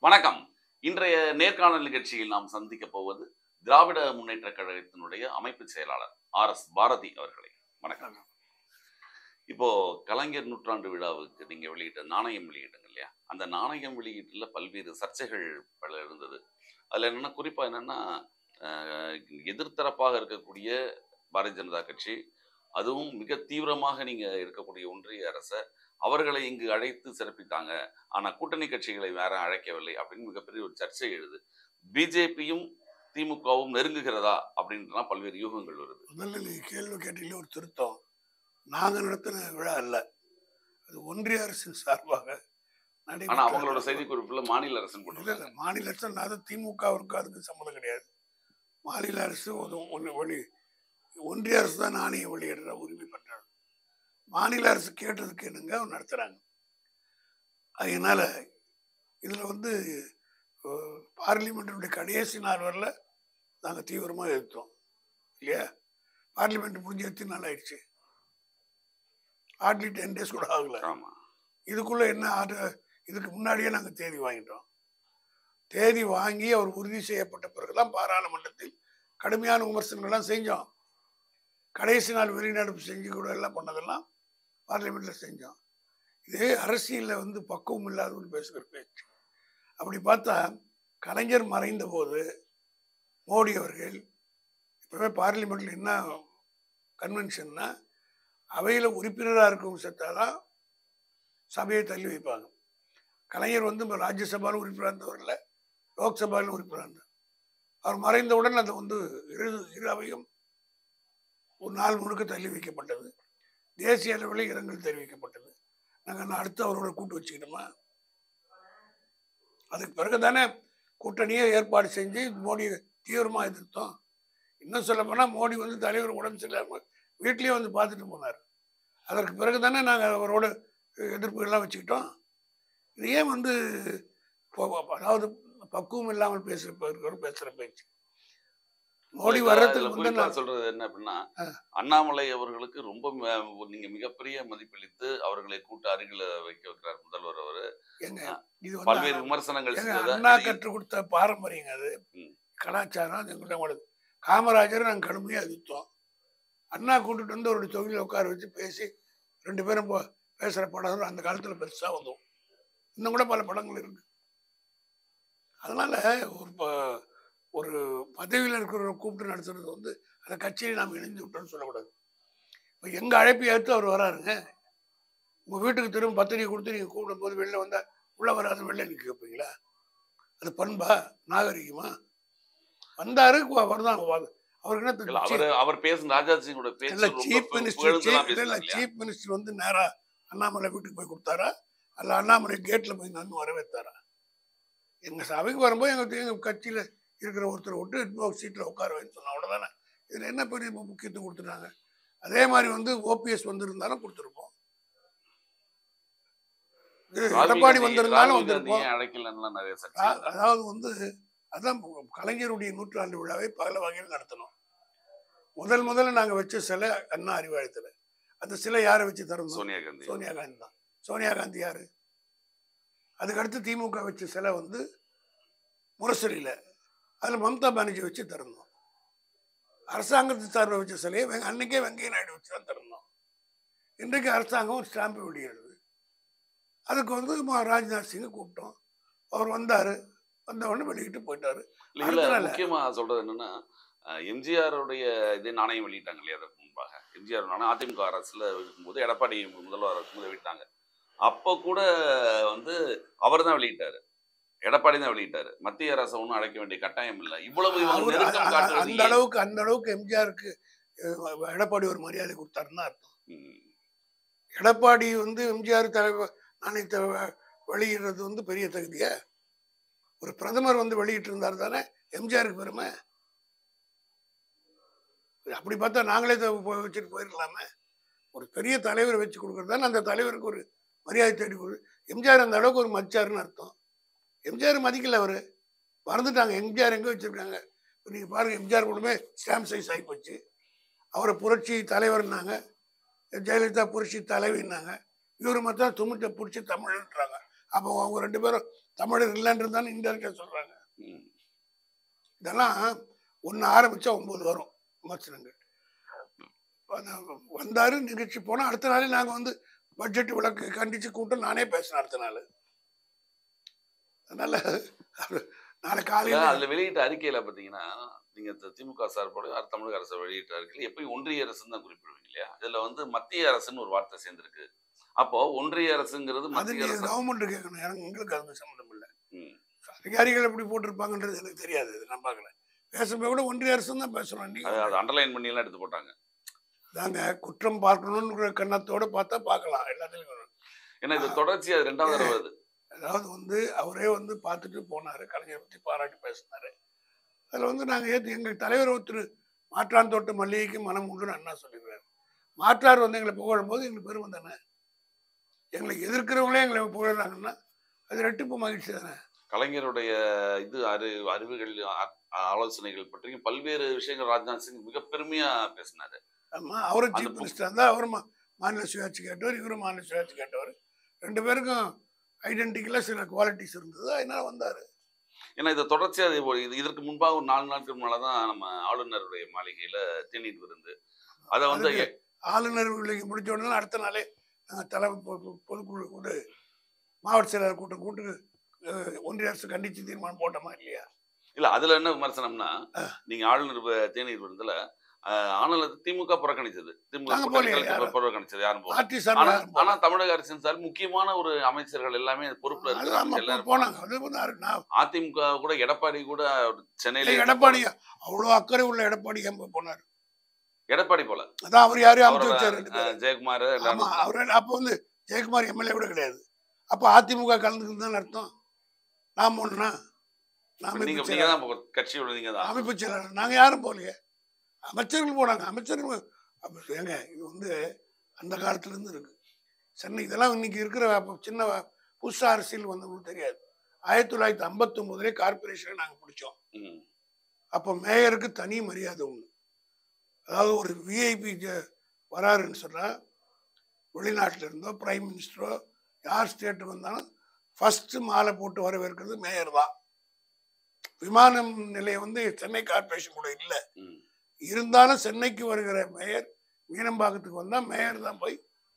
வணக்கம். இன்றைய நேர்காணல் நிகழ்ச்சியில் நாம் சந்திக்கப் போவது திராவிட முன்னேற்றக் கழகத்தினுடைய அமைப்புச் செயலாளர் ஆர்.எஸ். பாரதி அவர்களை. வணக்கம். இப்போ கலைஞர் நூற்றாண்டு விழாவுக்கு நீங்க வெளியிட்ட நாணயம் வெளியிட்டீங்க இல்லையா? அந்த நாணயம் வெளியீட்டுல பல்வேறு சர்ச்சைகள் பல இருந்தது. அதுல குறிப்பா என்னன்னா, அ எதிர்த்தரப்பாக இருக்கக்கூடிய பாரதிய ஜனதா கட்சி, அதுவும் மிக தீவிரமாக நீங்க இருக்கக்கூடிய ஒன்றிய அரச, அவர்களை இங்கு அழைத்து சிறப்பித்தாங்க. ஆனா கூட்டணி கட்சிகளை யாரும் அழைக்கவில்லை அப்படின்னு மிகப்பெரிய ஒரு சர்ச்சை எழுது. பிஜேபியும், திமுகவும் நெருங்குகிறதா? அப்படின்ட்டுலாம் பல்வேறு யூகங்கள் வருது. முதல்ல நீங்க கேள்வி கேட்டீங்களே ஒரு திருத்தம். நாங்க நடத்தின விழா அல்ல. அது ஒன்றிய அரசின் சார்பாக ஆனா நடைபெற்ற அவங்களோட செய்திக்குறிப்புல மாநில அரசுன்னு இல்ல, போட்டிருக்காங்க. மாநில அரசு அது திமுகவிற்கு அதுக்கு சம்மந்தம் கிடையாது. மாநில அரசு ஒன்றிய அரசு தான் நாணயம் வெளியிடுற உரிமை பெற்றது. மாநில அரசு கேட்டதுக்கு என்னங்க அவங்க நடத்துறாங்க. அதனால இதுல பார்லிமெண்ட்டினுடைய கடைசி நாள் வரல நாங்கள் தீவிரமாக எதிர்த்தோம் இல்லையா? பார்லிமெண்ட் முடிஞ்ச எத்தனை நாள் ஆயிடுச்சு? ஹார்ட்லி 10 days கூட ஆகல. ஆமா. இதுக்குள்ள என்ன இதுக்கு முன்னாடியே நாங்கள் தேதி வாங்கிட்டோம். தேதி வாங்கி அவர் உறுதி செய்யப்பட்ட பிறகுதான் பாராளுமன்றத்தில் கடுமையான விமர்சனங்கள்லாம் செஞ்சோம். கடைசி நாள் வெளிநடப்பு செஞ்சு கூட எல்லாம் பண்ணதெல்லாம் பார்லிமெண்ட்ல செஞ்சோம். இது அரசியலில் பக்குவம் இல்லாதவன்னு பேசுகிற பேச்சு. அப்படி பார்த்தா கலைஞர் மறைந்த போது மோடி அவர்கள் இப்போவே பார்லிமெண்ட்ல என்ன கன்வென்ஷன்னா, அவையில் உறுப்பினராக இருக்கும் செத்தாதான் சபையை தள்ளி வைப்பாங்க. கலைஞர் ராஜ்யசபாவில் உறுப்பினராக இருந்தவரில் லோக்சபாவில் உறுப்பினராக இருந்தார். அவர் மறைந்தவுடன் அது இரு அவையும் ஒரு நாள் முழுக்க தள்ளி வைக்கப்பட்டது. தேசிய அளவில் இரங்கல் தெரிவிக்கப்பட்டது. நாங்கள் அடுத்து அவரோட கூட்டு வச்சுக்கிட்டோமா? அதுக்கு பிறகு தானே கூட்டணியை ஏற்பாடு செஞ்சு மோடி தீவிரமாக எதிர்த்தோம். இன்னும் சொல்ல போனால் மோடி தலைவர் உடம்பு சரியில்லாமல் வீட்லேயே பார்த்துட்டு போனார். அதற்கு பிறகு தானே நாங்கள் அவரோட எதிர்ப்புகள்லாம் வச்சுக்கிட்டோம். இது ஏன் அதாவது பக்குவம் இல்லாமல் பேசுகிற பேச்சு. மோடி வர்றதுக்கு சொல்றது என்ன அப்படின்னா, அண்ணாமலை அவர்களுக்கு ரொம்ப நீங்க மிகப்பெரிய மதிப்பளித்து அவர்களை கூட்டு அருகில வைக்கிறார் முதல்வர் அவரு. இது பல்வேறு விமர்சனங்கள் அண்ணா கற்றுக் கொடுத்த பாரம்பரியம். அது கலாச்சாரம். அது எங்களுக்கு காமராஜர் நாங்கள் கடுமையாக எதிர்த்தோம். அண்ணா கூட்டிட்டு அவருடைய தொகுதியில் உட்கார வச்சு பேசி 2 பேரும் பேசுகிற படம் அந்த காலத்தில் பெருசாக வந்தோம். இன்னும் கூட பல படங்கள் இருக்கு. அதனால ஒரு பதவியில் இருக்கிறவரை கூப்பிட்டு நடத்துறது அந்த கட்சியை நாம் இணைந்து விட்டோம்னு சொல்லக்கூடாது. இப்போ எங்கள் அழைப்பை ஏற்று அவர் வராருங்க. உங்கள் வீட்டுக்கு திரும்ப பத்திரிகை கொடுத்து நீங்கள் கூப்பிடும் போது வெளில வந்தால் உள்ளே வராது வெளில நிற்க வைப்பீங்களா? அது பண்பா? நாகரிகமா? வந்தாரு அவர்தான். அவருக்கு என்ன அவர் பேசும் ராஜாஜியோட பேச்சு சீஃப் மினிஸ்டர் நேரா அண்ணாமலை வீட்டுக்கு போய் கொடுத்தாரா? அல்ல அண்ணாமலை கேட்ல போய் நான் வரவேற்றாரா? எங்க சபைக்கு வரும்போது எங்க கட்சியில இருக்கிற ஒருத்தர் விட்டு சீட்ல உட்கார வைன்னு சொன்னா அவ்வளவுதானே. இதுல என்ன பெரிய முக்கியத்துவம் கொடுத்துட்டாங்க? அதே மாதிரி ஓபிஎஸ் வந்திருந்தாலும் கொடுத்துருப்போம். எடப்பாடி வந்திருந்தாலும் வந்திருப்போம். அதாவது அதான் கலைஞருடைய நூற்றாண்டு விழாவை பல வகையில் நடத்தணும். முதல்ல நாங்கள் வச்ச சிலை அண்ணா அறிவாலயத்தில். அந்த சிலை யாரை வச்சு தரணும்? சோனியா காந்தி தான். சோனியா காந்தி யாரு? அதுக்கடுத்து திமுக வச்ச சிலை முரசொலியில். அதில் மம்தா பானர்ஜி வச்சு தரணும். அரசாங்கத்து சார்பை வச்ச சிலையை அன்னைக்கே வெங்கைய நாயுடு வச்சு தான் தரணும். இன்றைக்கு அரசாங்கம் ஒரு ஸ்டாம்பு வெளியிடுது. அதுக்கு ராஜ்நாத் சிங்கை கூப்பிட்டோம். அவர் வந்தவுடனே வெளியிட்டு போயிட்டாரு. முக்கியமா சொல்றது என்னன்னா, எம்ஜிஆருடைய இதே நாணயம் வெளியிட்டாங்க இல்லையா? அதற்கு முன்பாக எம்ஜிஆர் நாணயம் அதிமுக அரசுல இருக்கும்போது எடப்பாடி முதல்வர் இருக்கும்போது வெளியிட்டாங்க. அப்போ கூட அவர் தான் வெளியிட்டாரு. எடப்பாடி தான் வெளியிட்டாரு. மத்திய அரசை ஒன்றும் அழைக்க வேண்டிய கட்டாயம் இல்லை. இவ்வளவு அந்த அளவுக்கு எம்ஜிஆருக்கு எடப்பாடி ஒரு மரியாதை கொடுத்தாருன்னு அர்த்தம். எடப்பாடி எம்ஜிஆர் தலைவர் நாணயத்தை வெளியிடுறது பெரிய தகுதியா? ஒரு பிரதமர் வெளியிட்டு இருந்தார் தானே எம்ஜிஆருக்கு பெருமை. அப்படி பார்த்தா நாங்களே வச்சுட்டு போயிருக்கலாமே. ஒரு பெரிய தலைவரை வச்சு கொடுக்கறது தானே அந்த தலைவருக்கு ஒரு மரியாதை தேடி கொடு. எம்ஜிஆர் அந்த அளவுக்கு ஒரு மதிச்சாருன்னு அர்த்தம். எம்ஜிஆர் மதிக்கல. அவரு மறந்துட்டாங்க எம்ஜிஆர் எங்க வச்சிருக்காங்க. நீங்க பாருங்க, எம்ஜிஆர் கூடமே ஸ்டாம்ப் சைஸ் ஆகி போச்சு. அவரை புரட்சி தலைவர்னாங்க, ஜெயலலிதா புரட்சி தலைவின்னாங்க. இவர் மட்டும் துமிட்ட பிடிச்சி தமிழ்ன்றாங்க. அப்போ அவங்க 2 பேரும் தமிழர் இல்லைன்றது தானே இன்டெரக்டாக சொல்றாங்க. ம். இதெல்லாம் ஒன்று ஆரம்பிச்சா 9 வரும் விமர்சனங்கள். வந்தாரு நிகழ்ச்சி போனால் அடுத்த நாளே நாங்கள் வந்து பட்ஜெட் விளக்கு கண்டிச்சு கூட்டம் நானே பேசினேன் அடுத்த நாள். அதனால நாளை காலையில் அதுல வெளியிட்ட அறிக்கையில பாத்தீங்கன்னா நீங்க திமுக சார்போட தமிழக அரசு வெளியிட்ட அறிக்கையில் எப்பயும் ஒன்றிய அரசுன்னு தான் குறிப்பிடுவீங்க இல்லையா? இதுல வந்து மத்திய அரசுன்னு ஒரு வார்த்தை சேர்ந்திருக்கு. அப்போ ஒன்றிய அரசுங்கிறது அது மத்திய அரசு. கவர்மெண்ட் கேட்கணும், எனக்கு எங்களுக்கு அது சம்மந்தம் இல்லை. ம். அதிகாரிகள் எப்படி போட்டிருப்பாங்கன்றது எனக்கு தெரியாது, நான் பார்க்கல. பேசும்போது கூட ஒன்றிய அரசு தான் பேசுறோம். அது அண்டர்லைன் பண்ணி எல்லாம் எடுத்து போட்டாங்க. தாங்க குற்றம் பார்க்கணும்னு கண்ணத்தோட பார்த்தா பார்க்கலாம் எல்லாத்துலையும். ஏன்னா இது தொடர்ச்சியா ரெண்டாவது தடவை அது. அதாவது வந்து அவரே வந்து பார்த்துட்டு போனாரு, கலைஞரை பற்றி பாராட்டி பேசினாரு. அதில் வந்து நாங்கள் ஏற்று எங்கள் தலைவர் ஒருத்தர் மாற்றான் தோட்ட மல்லிகைக்கு மனம் உண்டுன்னு அண்ணா சொல்லிடுறாரு. மாற்றார் வந்து எங்களை புகழும்போது எங்களுக்கு பெருமை தானே. எங்களை எதிர்க்கிறவங்களே எங்களை புகழறாங்கன்னா அது ரெட்டிப்பு மகிழ்ச்சி தானே. கலைஞருடைய இது அறிவுகள் ஆலோசனைகள் பற்றியும் பல்வேறு விஷயங்கள் ராஜ்நாத் சிங் மிக பெருமையா பேசினாரு. ஆமாம், அவரும் சீஃப் மினிஸ்டர் இருந்தால் அவரும் மாநில சுயாட்சி கேட்டவர், இவரும் மாநில சுயாட்சி கேட்டவர். 2 பேருக்கும் ஐடென்டிக்கலாக சில குவாலிட்டிஸ் இருந்தது, அதனால வந்தார். ஏன்னா இதை தொடர்ச்சியா இதற்கு முன்பாக ஒரு 4 நாட்கள் முன்னால தான் நம்ம ஆளுநருடைய மாளிகையில தேநீர் விருந்து. அதை வந்து ஆளுநர் விலைக்கு முடிச்ச உடனே அடுத்த நாளே நாங்கள் தலைமை பொதுக்குழு கூட்டு மாவட்ட செயலாளர் கூட்டம் கூட்டு ஒன்றிய அரசு கண்டித்து தீர்மானம் போட்டோமா இல்லையா? இல்ல அதுல என்ன விமர்சனம்னா, நீங்க ஆளுநர் தேநீர் விருந்துல திமுக புறக்கணிச்சது. திமுக புறக்கணிச்சது யாரும் போல. ஆனா தமிழக அரசின் சார் முக்கியமான ஒரு அமைச்சர்கள் எல்லாமே பொறுப்புல இருக்காங்க. அதிமுக கூட எடப்பாடி கூட சென்னையில எடப்பாடி அவ்வளவு அக்கறை உள்ள எடப்பாடி போனார். எடப்பாடி போல அதான் அவர் யாரையும் அமைச்சு வச்சாரு, ஜெயக்குமார். அப்ப வந்து ஜெயக்குமார் எம்எல்ஏ கூட கிடையாது. அப்ப அதிமுக கலந்துக்குன்னு அர்த்தம். நாம ஒண்ணுனா கட்சியோட நீங்க தான் அமைப்பு செயலாளர், நாங்க யாரும் போலையே, அமைச்சர்கள் போனாங்க. அமைச்சர்கள் ஏங்க இது வந்து அந்த காலத்துல இருந்து இருக்கு சென்னை. இதெல்லாம் இன்னைக்கு இருக்கிற சின்ன புதுசா அரசியல் வந்தவங்களுக்கு தெரியாது. 1959 கார்பரேஷனை நாங்க பிடிச்சோம். அப்போ மேயருக்கு தனி மரியாதை உண்டு. அதாவது ஒரு விஐபி வராருன்னு சொன்னா வெளிநாட்டில் இருந்தோ பிரைம் மினிஸ்டரோ யார் ஸ்டேட்டுக்கு வந்தாலும் ஃபர்ஸ்ட் மாலை போட்டு வரவேற்கிறது மேயர் தான். விமான நிலையம் வந்து சென்னை கார்பரேஷன் கூட இல்லை. இருந்தாலும் சென்னைக்கு வருகிற மேயர் மீனம்பாக்கத்துக்கு வந்தால் மேயர் தான் போய்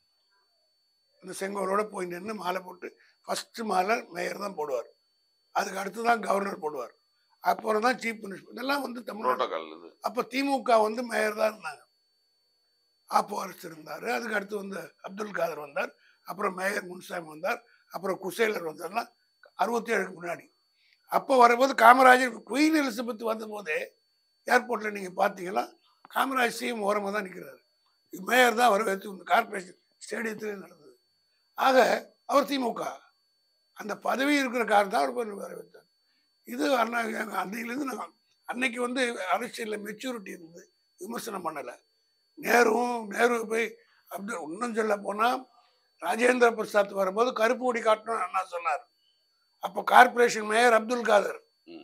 அந்த செங்கோலோட போய் நின்று மாலை போட்டு ஃபர்ஸ்ட் மாலை மேயர் தான் போடுவார். அதுக்கு அடுத்து தான் கவர்னர் போடுவார். அப்புறம் தான் சீஃப் மினிஸ்டர். இதெல்லாம் வந்து தமிழ்நாடு. அப்போ திமுக வந்து மேயர் தான் இருந்தாங்க. ஆப்போ அரசு இருந்தார். அதுக்கு அடுத்து வந்து அப்துல் காதர் வந்தார். அப்புறம் மேயர் முன்சாமி வந்தார். அப்புறம் குசேலர் வந்தார்லாம் 67க்கு முன்னாடி. அப்போ வரும்போது காமராஜர் குயின் எலிசபெத் வந்த போதே ஏர்போர்ட்டில் நீங்கள் பார்த்தீங்கன்னா காமராஜ் சிஎம் ஓரமாக தான் நிற்கிறாரு. மேயர் தான் வரவேற்று கார்பரேஷன் ஸ்டேடியத்திலே நடந்தது. ஆக அவர் திமுக அந்த பதவி இருக்கிற காரணம் தான் அவர் வரவேற்றார். இது அண்ணா அன்னையிலேருந்து நாங்கள் அன்னைக்கு வந்து அரசியலில் மெச்சூரிட்டி இருந்து விமர்சனம் பண்ணலை. நேரு போய் இன்னும் சொல்ல போனால் ராஜேந்திர பிரசாத் வரும்போது கருப்பு கொடி காட்டணும்னு அண்ணா சொன்னார். அப்போ கார்பரேஷன் மேயர் அப்துல் காதர்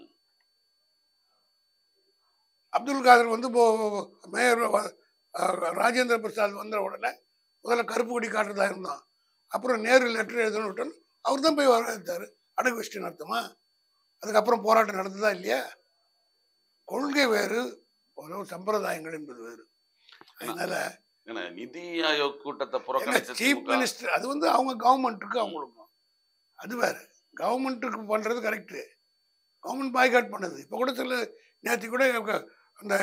வந்து மேயர் ராஜேந்திர பிரசாத் வந்த உடனே முதல்ல கருப்பு கொடி காட்டுறதா இருந்தோம். அப்புறம் நேரு லெட்டர் எழுதணும் விட்டோம். அவர் தான் போய் வரவேற்றாரு. அடகு வச்சுட்டு நடத்துமா? அதுக்கப்புறம் போராட்டம் நடந்ததா இல்லையா? கொள்கை வேறு, சம்பிரதாயங்கள் என்பது வேறு. அதனால நிதி ஆயோக் கூட்டத்தை புறக்கணிச்ச சீஃப் மினிஸ்டர் அது வந்து அவங்க கவர்மெண்ட்டுக்கு அவங்களுக்கும் அது வேற. கவர்மெண்ட்டுக்கு பண்றது கரெக்டு, கவர்மெண்ட் பாய்காட் பண்ணது. இப்போ கூட சில நேற்று கூட அந்த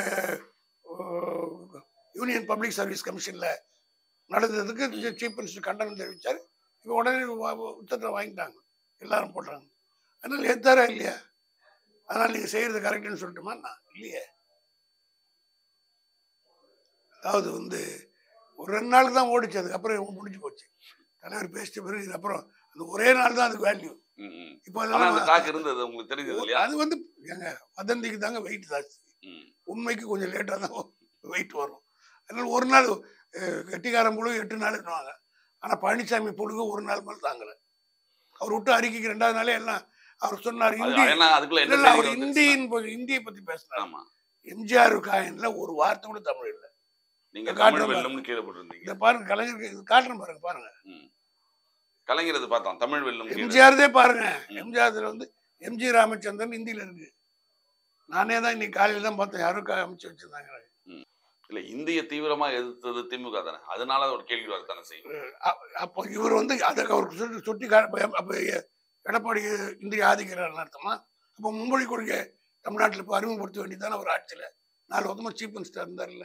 யூனியன் பப்ளிக் சர்வீஸ் கமிஷன்ல நடந்ததுக்கு சீஃப் மினிஸ்டர் கண்டனம் தெரிவித்தார். இப்போ உடனே உத்தரவை வாங்கிட்டாங்க, எல்லாரும் போடுறாங்க. அதனால ஏத்தாரா இல்லையா? அதனால நீங்க செய்யறது கரெக்டுன்னு சொல்லட்டுமா? நான் இல்லையே. அதாவது வந்து ஒரு 2 நாளுக்கு தான் ஓடிச்சு, அதுக்கப்புறம் முடிஞ்சு போச்சு. தலைவர் பேசிட்ட பிறகு அப்புறம் அந்த ஒரே நாள் தான் அதுக்கு வேல்யூ. இப்போ அது வந்து எங்க வதந்திக்கு தாங்க வெயிட் ஜாஸ்தி, உண்மைக்கு கொஞ்சம் லேட்டாக தான் வெயிட் வரும். அதனால ஒரு நாள் கெட்டிக்காரன் புழுகு 8 நாள் இருவாங்க. ஆனால் பழனிசாமி புழுகு 1 நாள் மேலே தாங்கலை. அவர் விட்டு அறிக்கைக்கு 2வது நாளே எல்லாம் அவர் சொன்னார். இந்தியை பற்றி பேசினார். எம்ஜிஆர் காயின்ல ஒரு வார்த்தை கூட தமிழ் இல்லை. நீங்க பாருங்க, கலைஞருக்கு காட்டுறேன் பாருங்க. கலைஞர் இது பார்த்தான் தமிழ் வெல்லும் கீழே. எம்ஜிஆர்தே பாருங்க. எம்ஜிஆர் வந்து எம்ஜி ராமச்சந்திரன் ஹிந்தியில இருக்கு. நானே தான் இன்னைக்கு காலையில தான் பார்த்தேன், யாரும் அமைச்சு வச்சிருந்தாங்க. இல்ல இந்திய தீவிரமா எதிர்த்தது திமுக தானே, அதனால ஒரு கேள்வி வரத்தானே செய்யும். அப்போ இவர் வந்து அதை அவருக்கு சுட்டி அப்போ எடப்பாடி இந்திய ஆதிக்கிறார் அர்த்தமா? அப்போ மும்மொழி கொள்கை தமிழ்நாட்டில் இப்போ அறிமுகப்படுத்த வேண்டியதானே ஒரு ஆட்சியில் 4 வருஷமா சீஃப் மினிஸ்டர் இருந்தார்ல.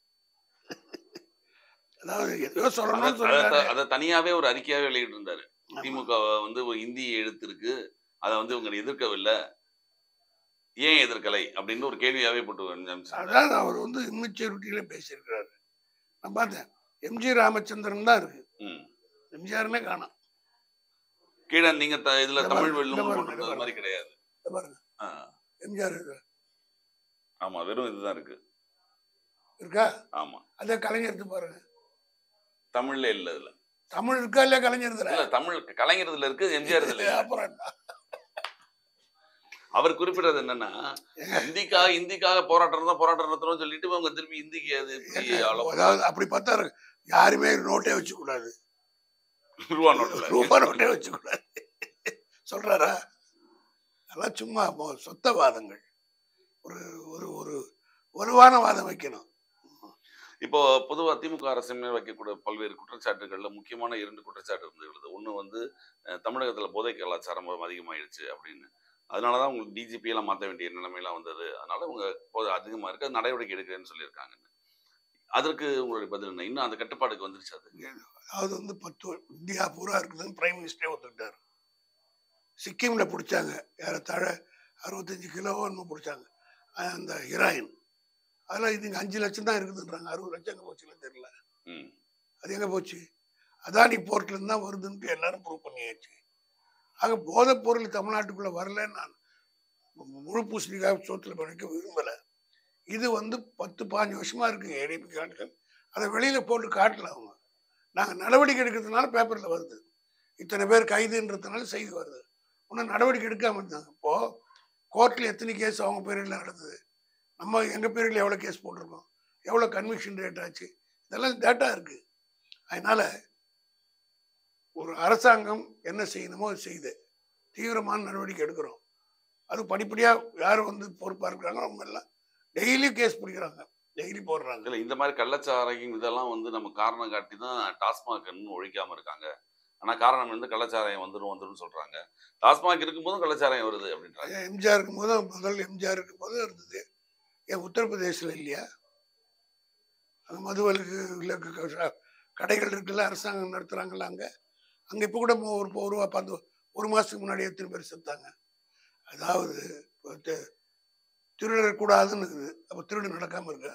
அதாவது எதையோ சொல்லணும்னு சொல்றாரு. அதை தனியாவே ஒரு அறிக்கையாவே வெளியிட்டு இருந்தாரு. திமுக வந்து ஒரு இந்திய எழுத்து இருக்கு, அதை வந்து இவங்க எதிர்க்கவில்லை, ஏன் எதிர்க்கலை அப்படின்னு ஒரு கேள்வியாவே போட்டு. அதாவது அவர் வந்து இம்மெச்சூரிட்டியில பேசியிருக்கிறாரு. நான் பார்த்தேன், எம்ஜி ராமச்சந்திரன் தான் இருக்கு, எம்ஜிஆருமே காணோம். கீழே நீங்க இதுல தமிழ் வெல்லும் போட்டு மாதிரி கிடையாது பாருங்க. எம்ஜிஆர் இருக்கு. ஆமா, வெறும் இதுதான் இருக்கு. இருக்கா? ஆமா. அதே கலைஞர் எடுத்து பாருங்க, தமிழ்ல இல்ல. இதுல தமிழ் இருக்கா இல்லையா? கலைஞர் இல்ல, தமிழ் கலைஞர் இதுல இருக்கு, எம்ஜிஆர் இதுல. அப்புறம் அவர் குறிப்பிட்டது என்னன்னா, இந்திக்காக போராட்டம் நடத்தணும்னு சொல்லிட்டு இவங்க திருப்பி இந்திக்கு அது அதாவது அப்படி பார்த்தா யாருமே நோட்டே வச்சு கூடாது, ரூபா நோட்டே வச்சு கூடாது சொல்றாரா? அதெல்லாம் சும்மா சொத்த வாதங்கள். ஒரு ஒரு ஒரு வலுவான வாதம் வைக்கணும். இப்போ பொதுவாக திமுக அரசு மேல் வைக்கக்கூடிய பல்வேறு குற்றச்சாட்டுகள்ல முக்கியமான 2 குற்றச்சாட்டு இருந்துள்ளது. ஒன்று வந்து தமிழகத்தில் போதை கலாச்சாரம் அதிகமாயிடுச்சு அப்படின்னு, அதனாலதான் உங்களுக்கு டிஜிபி எல்லாம் மாற்ற வேண்டிய நிலைமையெல்லாம் வந்தது, அதனால உங்க போதை அதிகமா இருக்கு, நடவடிக்கை எடுக்கிறேன்னு சொல்லியிருக்காங்க. அதற்கு உங்களுடைய பதில் என்ன? இன்னும் அந்த கட்டுப்பாடுக்கு வந்துருச்சு? அது வந்து 10 இந்தியா பூரா இருக்குதுன்னு பிரைம் மினிஸ்டரே ஒத்துக்கிட்டாரு. சிக்கிம்ல பிடிச்சாங்க, ஏறத்தாழ 65 கிலோவோ என்னமோ பிடிச்சாங்க அந்த ஹீராயின். அதெல்லாம் இது 5 லட்சம் தான் இருக்குதுன்றாங்க. 60 லட்சம் எங்கே போச்சுன்னு தெரியல. அது எங்கே போச்சு? அதானி போர்ட்ல இருந்து தான் வருதுன்ட்டு எல்லாரும் ப்ரூவ் பண்ணியாச்சு. ஆக போதைப் பொருள் தமிழ்நாட்டுக்குள்ள வரலன்னு நான் முழு பூசணிக்காக சோத்துல பண்ணிக்க விரும்பலை. இது வந்து 10-15 வருஷமா இருக்குங்க ஏடிபி காட்டுகள். அதை வெளியில போட்டு காட்டல அவங்க. நாங்கள் நடவடிக்கை எடுக்கிறதுனால பேப்பர்ல வருது, இத்தனை பேர் கைதுன்றதுனால செய்தி வருது. ஒன்றும் நடவடிக்கை எடுக்காம இருந்தாங்க. இப்போ கோர்ட்டில் எத்தனை கேஸ் அவங்க பேரில் நடந்தது, நம்ம எங்கள் பேரில் எவ்வளோ கேஸ் போட்டிருக்கோம், எவ்வளோ கன்விக்ஷன் ரேட் ஆச்சு, இதெல்லாம் டேட்டா இருக்கு. அதனால ஒரு அரசாங்கம் என்ன செய்யணுமோ அது செய்து தீவிரமான நடவடிக்கை எடுக்கிறோம். அது படிப்படியாக யார் வந்து பொறுப்பாக இருக்கிறாங்க அவங்க எல்லாம் டெய்லி கேஸ் பிடிக்கிறாங்க, டெய்லி போடுறாங்க. இல்லை இந்த மாதிரி கள்ளச்சாராயம் இதெல்லாம் வந்து நம்ம காரணம் காட்டி தான் டாஸ்மாக் இன்னும் ஒழிக்காமல் இருக்காங்க. ஆனால் காரணம் வந்து கள்ளச்சாராயம் வந்துடும் சொல்கிறாங்க. டாஸ்மாக் இருக்கும்போதும் கள்ளச்சாராயம் வருது அப்படின்றாங்க. எம்ஜிஆர் இருக்கும்போது முதல் எம்ஜிஆர் இருக்கும்போது இருந்தது. ஏன் உத்தரப்பிரதேசில் இல்லையா? அங்கே மதுவிலக்கு கடைகள் இருக்குல்ல, அரசாங்கம் நடத்துகிறாங்கல்ல, அங்கே இப்போ கூட ஒரு மாதத்துக்கு முன்னாடி எத்தனை பேர் செத்தாங்க. அதாவது திருடக்கூடாதுன்னு இருக்குது, அப்போ திருடு நடக்காமல் இருக்கா?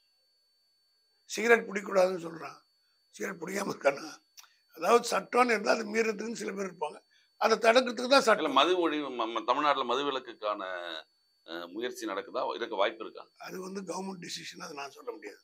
சிகரெட் பிடிக்கக்கூடாதுன்னு சொல்கிறான், சிகரெட் பிடிக்காமல் இருக்கானா? அதாவது சட்டம்னு இருந்தால் அது மீறதுக்குன்னு சில பேர் இருப்பாங்க, அதை தடுக்கிறதுக்கு தான் சட்டம். மது ஒழிவு தமிழ்நாட்டில் மதுவிலக்குக்கான முயற்சி நடக்குதா, இருக்க வாய்ப்பு இருக்கா? அது வந்து கவர்மெண்ட் டிசிஷன், அதை நான் சொல்ல முடியாது.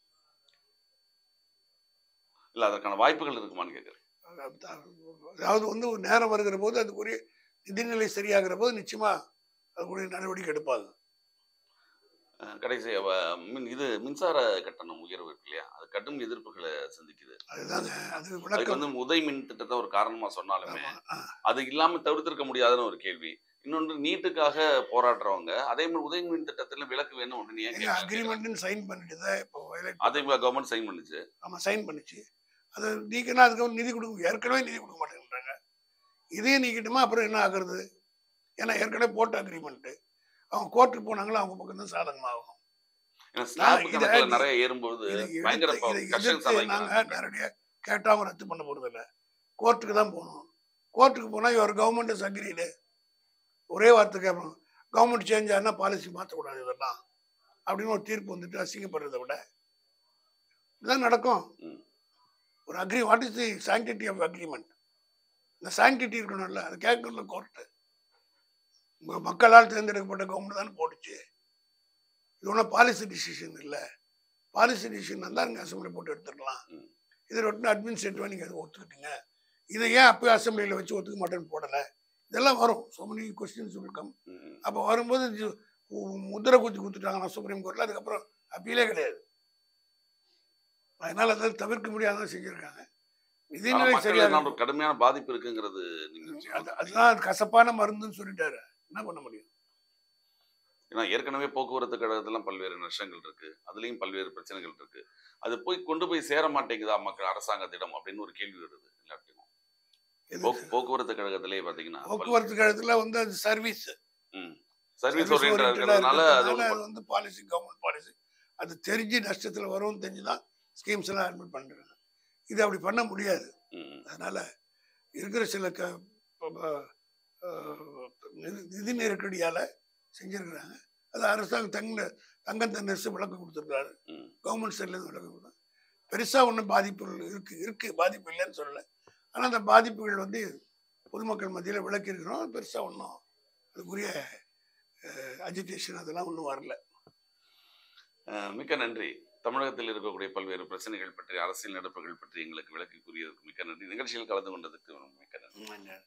இல்லை அதற்கான வாய்ப்புகள் இருக்குமான்னு கேட்குறேன். அதாவது வந்து ஒரு நேரம் வருகிற போது அதுக்குரிய நிதிநிலை சரியாகிற போது நிச்சயமா அதுக்குரிய நடவடிக்கை எடுப்பாங்க. கடைசி இது மின்சார கட்டணம் உயர்வு இருக்கு இல்லையா, அது கடும் எதிர்ப்புகளை சந்திக்குது. அதுதாங்க, அதுக்கு வந்து உதய் மின் திட்டத்தை ஒரு காரணமா சொன்னாலுமே அது இல்லாம தவிர்த்திருக்க முடியாதுன்னு ஒரு கேள்வி. இன்னொன்று நீட்டுக்காக போராடுறவங்க அதே மாதிரி உதய் மின் திட்டத்துல விலக்கு வேணும் அப்படின்னு அக்ரிமெண்ட் சைன் பண்ணிட்டு இப்போ அதிமுக கவர்மெண்ட் சைன் பண்ணுச்சு. ஆமா, சைன் பண்ணிச்சு. அதை நீக்கினா அதுக்கு நிதி கொடுக்க, ஏற்கனவே நிதி கொடுக்க மாட்டேங்கிறாங்க. இதே நீக்கிட்டுமா அப்புறம் என்ன ஆகுறது? ஏன்னா ஏற்கனவே போட்ட அக்ரிமெண்ட், அவங்க கோர்ட்டுக்கு போனாங்களா அவங்க பக்கம் தான் சாதகமாகும். நிறைய ஏறும்போது நாங்க நேரடியா கேட்டாவும் ரத்து பண்ண போறது இல்லை, கோர்ட்டுக்கு தான் போகணும். கோர்ட்டுக்கு போனா இவர் கவர்மெண்ட் அக்ரீடு, ஒரே வார்த்தை கேட்போம், கவர்மெண்ட் சேஞ்ச் ஆனா பாலிசி மாற்றக்கூடாது இதெல்லாம் அப்படின்னு ஒரு தீர்ப்பு வந்துட்டு அசிங்கப்படுறதை விட இதுதான் நடக்கும். ஒரு what is the sanctity of agreement? இந்த சாங்டிட்டி இருக்கணும்ல, அது கேட்கணும்ல கோர்ட்டு. மக்களால் தேர்ந்தெடுக்கப்பட்ட கவர்மெண்ட் தானே போட்டுச்சு. இது ஒன்றும் பாலிசி டிசிஷன் இல்லை. பாலிசி டிசிஷன் இருந்தால் நீங்கள் அசம்பிளி போட்டு எடுத்துக்கலாம். இதை ஒட்டு அட்மினிஸ்ட்ரேட்டிவாக நீங்கள் அதை ஒத்துக்கிட்டீங்க, இதை ஏன் அப்போ அசம்பிளியில் வச்சு ஒத்துக்க மாட்டேன்னு போடலை? இதெல்லாம் வரும், ஸோ மெனி கொஸ்டின்ஸ் இருக்கும். அப்போ வரும்போது முத்திரை குத்துட்டாங்கன்னா சுப்ரீம் கோர்ட்டில், அதுக்கப்புறம் அப்பீலே கிடையாது. அதனால் அதை தவிர்க்க முடியாதான் செஞ்சுருக்காங்க. நிதிநிலை மக்கள் சரியா எல்லாம் ஒரு கடுமையான பாதிப்பு இருக்குங்கிறது நீங்க அதுதான் கசப்பான மருந்துன்னு சொல்லிட்டாரு. என்ன பண்ண முடியும்? ஏன்னா ஏற்கனவே போக்குவரத்து கழகத்திலாம் பல்வேறு நஷ்டங்கள் இருக்கு, அதுலயும் பல்வேறு பிரச்சனைகள் இருக்கு. அது கொண்டு போய் சேர மாட்டேங்குதா மக்கள் அரசாங்கத்திடம் அப்படின்னு ஒரு கேள்வி வருது எல்லாத்தையும். போக்குவரத்து கழகத்திலேயே பாத்தீங்கன்னா போக்குவரத்து கழகத்துல வந்து அது சர்வீஸ் சர்வீஸ் ஓரியன்டா இருக்கிறதுனால அது வந்து பாலிசி, கவர்மெண்ட் பாலிசி. அது தெரிஞ்சு நஷ்டத்துல வரும்னு தெரிஞ்சுதான் ஸ்கீம்ஸ் எல்லாம் அட்மிட் பண்றாங்க. இது அப்படி பண்ண முடியாது. அதனால இருக்கிற சில நிதி நெருக்கடியால செஞ்சிருக்கிறாங்க. அது அரசாங்கம் தங்கம் தன்னரசு விளக்கம் கொடுத்துருக்காரு. கவர்மெண்ட் சைட்லேருந்து விளக்கம் கொடுத்தாங்க. பெருசா ஒன்றும் பாதிப்புகள் இருக்கு பாதிப்பு இல்லைன்னு சொல்லலை. ஆனால் அந்த பாதிப்புகள் வந்து பொதுமக்கள் மத்தியில் விளக்கி இருக்கிறோம். பெருசா ஒன்றும் அதுக்குரிய அஜிடேஷன் அதெல்லாம் ஒன்றும் வரல. மிக்க நன்றி. தமிழகத்தில் இருக்கக்கூடிய பல்வேறு பிரச்சனைகள் பற்றி, அரசியல் நடப்புகள் பற்றி எங்களுக்கு விளக்கி கூறியதற்கு மிக்க நன்றி. நிகழ்ச்சியில் கலந்து கொண்டதுக்கு மிக்க நன்றி.